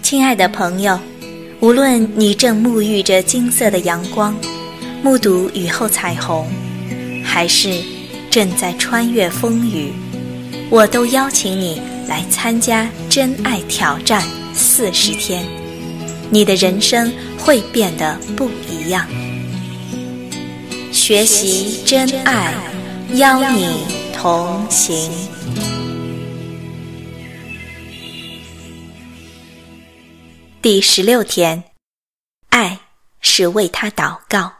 亲爱的朋友，无论你正沐浴着金色的阳光，目睹雨后彩虹，还是正在穿越风雨，我都邀请你来参加真爱挑战40天，你的人生会变得不一样。学习真爱，邀你同行。第16天，爱是为他祷告。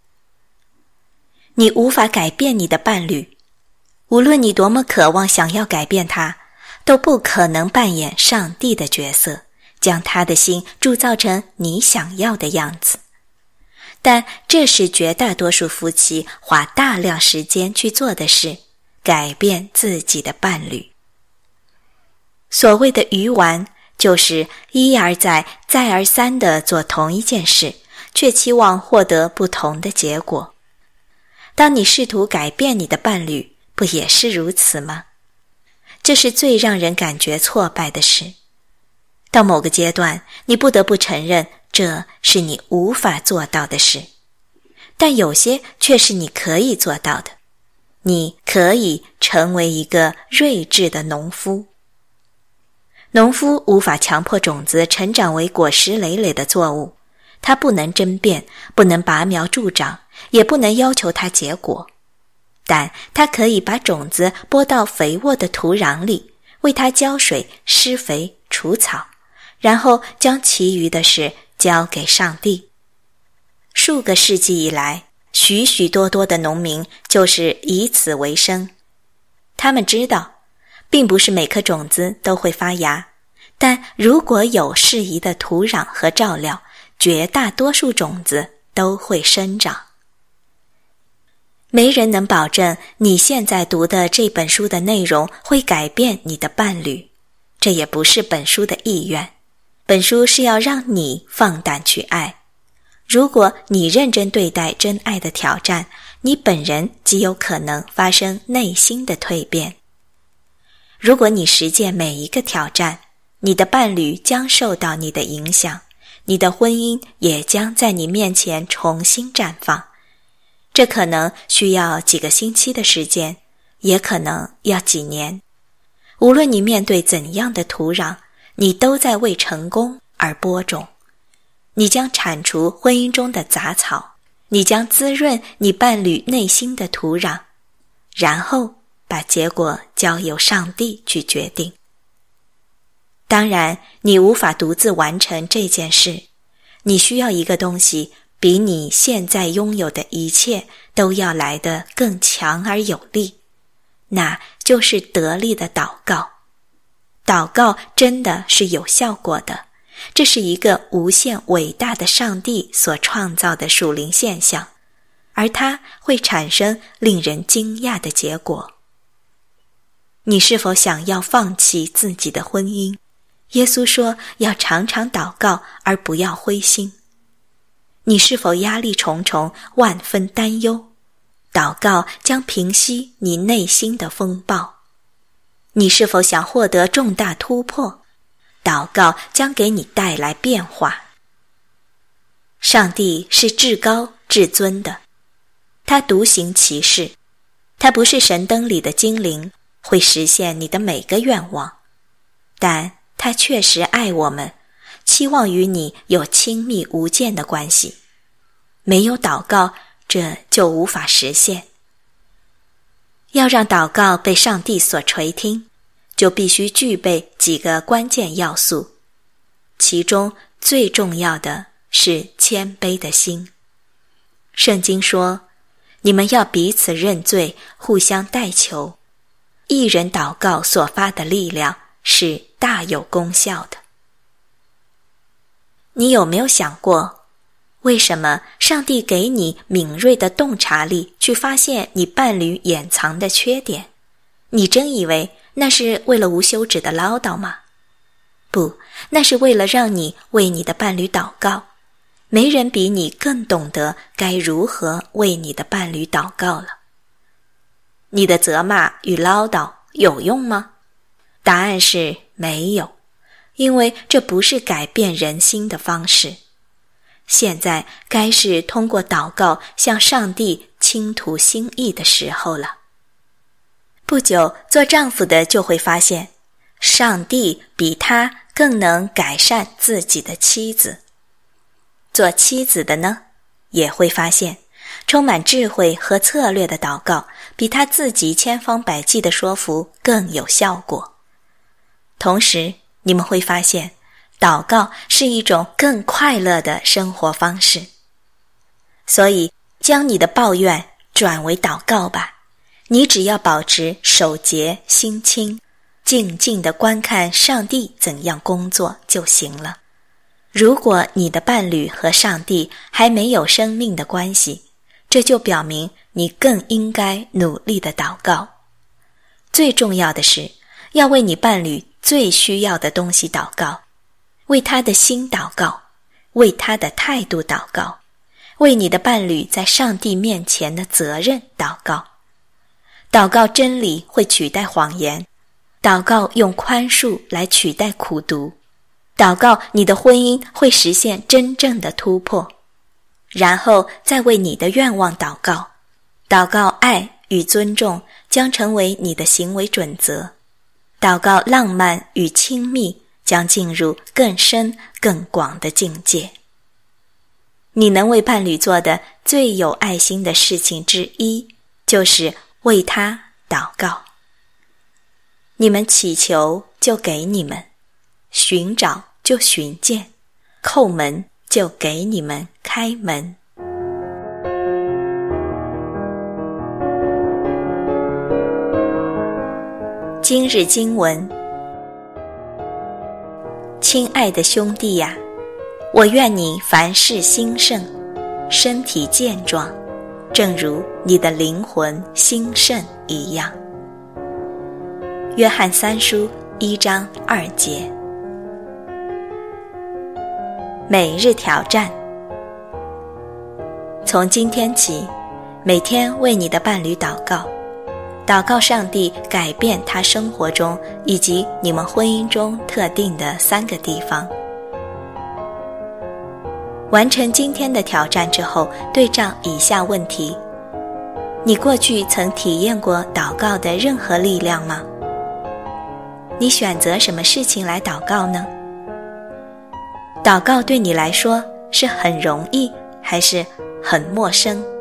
你无法改变你的伴侣，无论你多么渴望想要改变他，都不可能扮演上帝的角色，将他的心铸造成你想要的样子。但这是绝大多数夫妻花大量时间去做的事，改变自己的伴侣。所谓的鱼丸，就是一而再再而三地做同一件事，却期望获得不同的结果。当你试图改变你的伴侣，不也是如此吗？这是最让人感觉挫败的事。到某个阶段，你不得不承认这是你无法做到的事，但有些却是你可以做到的。你可以成为一个睿智的农夫。农夫无法强迫种子成长为果实累累的作物，他不能争辩，不能拔苗助长，也不能要求它结果。但他可以把种子播到肥沃的土壤里，为它浇水、施肥、除草，然后将其余的事交给上帝。数个世纪以来，许许多多的农民就是以此为生。他们知道，并不是每颗种子都会发芽，但如果有适宜的土壤和照料，绝大多数种子都会生长。没人能保证你现在读的这本书的内容会改变你的伴侣，这也不是本书的意愿。本书是要让你放胆去爱。如果你认真对待真爱的挑战，你本人极有可能发生内心的蜕变。如果你实践每一个挑战，你的伴侣将受到你的影响，你的婚姻也将在你面前重新绽放。这可能需要几个星期的时间，也可能要几年。无论你面对怎样的土壤，你都在为成功而播种。你将铲除婚姻中的杂草，你将滋润你伴侣内心的土壤，然后把结果交由上帝去决定。当然，你无法独自完成这件事，你需要一个东西比你现在拥有的一切都要来得更强而有力，那就是得力的祷告。祷告真的是有效果的，这是一个无限伟大的上帝所创造的属灵现象，而它会产生令人惊讶的结果。你是否想要放弃自己的婚姻？耶稣说要常常祷告，而不要灰心。你是否压力重重，万分担忧？祷告将平息你内心的风暴。你是否想获得重大突破？祷告将给你带来变化。上帝是至高至尊的，他独行其事，他不是神灯里的精灵，会实现你的每个愿望，但他确实爱我们，期望与你有亲密无间的关系。没有祷告，这就无法实现。要让祷告被上帝所垂听，就必须具备几个关键要素，其中最重要的是谦卑的心。圣经说，你们要彼此认罪，互相代求。一人祷告所发的力量是大有功效的。你有没有想过，为什么上帝给你敏锐的洞察力去发现你伴侣掩藏的缺点？你真以为那是为了无休止的唠叨吗？不，那是为了让你为你的伴侣祷告。没人比你更懂得该如何为你的伴侣祷告了。你的责骂与唠叨有用吗？答案是没有， 因为这不是改变人心的方式。现在该是通过祷告向上帝倾吐心意的时候了。不久，做丈夫的就会发现，上帝比他更能改善自己的妻子。做妻子的呢，也会发现，充满智慧和策略的祷告，比他自己千方百计的说服更有效果。同时，你们会发现，祷告是一种更快乐的生活方式。所以，将你的抱怨转为祷告吧。你只要保持手洁心清，静静地观看上帝怎样工作就行了。如果你的伴侣和上帝还没有生命的关系，这就表明你更应该努力地祷告。最重要的是，要为你伴侣最需要的东西祷告，为他的心祷告，为他的态度祷告，为你的伴侣在上帝面前的责任祷告。祷告真理会取代谎言，祷告用宽恕来取代苦毒，祷告你的婚姻会实现真正的突破。然后再为你的愿望祷告，祷告爱与尊重将成为你的行为准则，祷告浪漫与亲密将进入更深更广的境界。你能为伴侣做的最有爱心的事情之一，就是为他祷告。你们祈求就给你们，寻找就寻见，叩门就给你们开门。今日经文：亲爱的兄弟呀，我愿你凡事兴盛，身体健壮，正如你的灵魂兴盛一样。约翰3书1章2节。每日挑战：从今天起，每天为你的伴侣祷告，祷告上帝改变他生活中以及你们婚姻中特定的3个地方。完成今天的挑战之后，对照以下问题：你过去曾体验过祷告的任何力量吗？你选择什么事情来祷告呢？祷告对你来说是很容易还是很陌生？